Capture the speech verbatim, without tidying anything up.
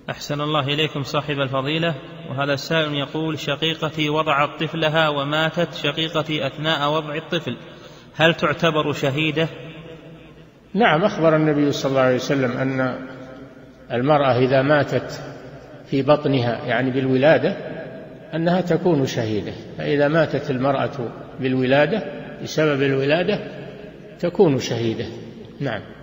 أحسن الله إليكم صاحب الفضيلة. وهذا السائل يقول: شقيقتي وضعت طفلها وماتت شقيقتي أثناء وضع الطفل، هل تعتبر شهيدة؟ نعم، أخبر النبي صلى الله عليه وسلم أن المرأة إذا ماتت في بطنها يعني بالولادة أنها تكون شهيدة، فإذا ماتت المرأة بالولادة بسبب الولادة تكون شهيدة. نعم.